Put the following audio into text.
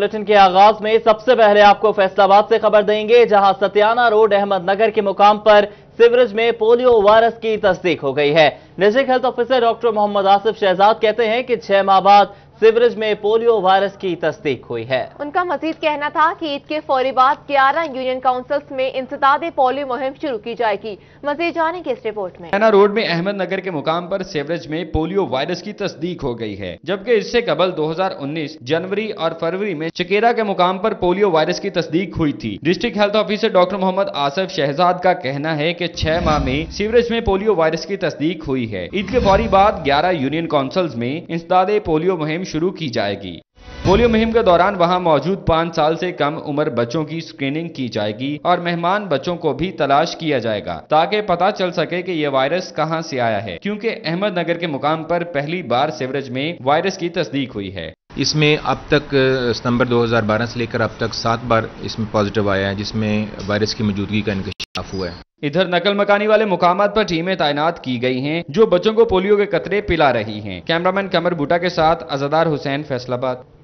Bulletin के आगाज में सबसे पहले आपको फैसलाबाद से खबर देंगे, जहां सतियाना रोड अहमदनगर के मुकाम पर सीवरेज में पोलियो वायरस की तस्दीक हो गई है। District health officer doctor Mohammad Asif Shahzad कहते हैं कि 6 माह बाद सीवरेज में पोलियो वायरस की तस्दीक हुई है। उनका मजीद कहना था कि ईद के फौरी बाद 11 यूनियन काउंसिल्स में इंसदाद पोलियो मुहिम शुरू की जाएगी। मजीद जानेंगे इस रिपोर्ट में। सतियाना रोड में अहमदनगर के मुकाम पर सीवरेज में पोलियो वायरस की तस्दीक हो गई है, जबकि इससे कबल 2019 जनवरी और फरवरी में चकेरा के मुकाम पर पोलियो वायरस की तस्दीक हुई थी। District health officer doctor Mohammad Asif Shahzad का कहना है कि 6 माह में सीवरेज में पोलियो वायरस की तस्दीक हुई है। ईद के फौरी बाद 11 यूनियन काउंसिल्स में इंसदाद पोलियो मुहिम शुरू की जाएगी। पोलियो मुहिम के दौरान वहां मौजूद 5 साल से कम उम्र बच्चों की स्क्रीनिंग की जाएगी और मेहमान बच्चों को भी तलाश किया जाएगा ताकि पता चल सके कि यह वायरस कहां से आया है, क्योंकि अहमदनगर के मुकाम पर पहली बार सीवरेज में वायरस की तस्दीक हुई है। इसमें अब तक सितंबर 2012 से लेकर अब तक 7 बार इसमें पॉजिटिव आया है, जिसमें वायरस की मौजूदगी का इंकशाफ हुआ है। इधर नकल मकानी वाले मुकामात पर टीमें तैनात की गई हैं, जो बच्चों को पोलियो के कतरे पिला रही हैं। कैमरामैन कमर बूटा के साथ अज़दार हुसैन, फैसलाबाद।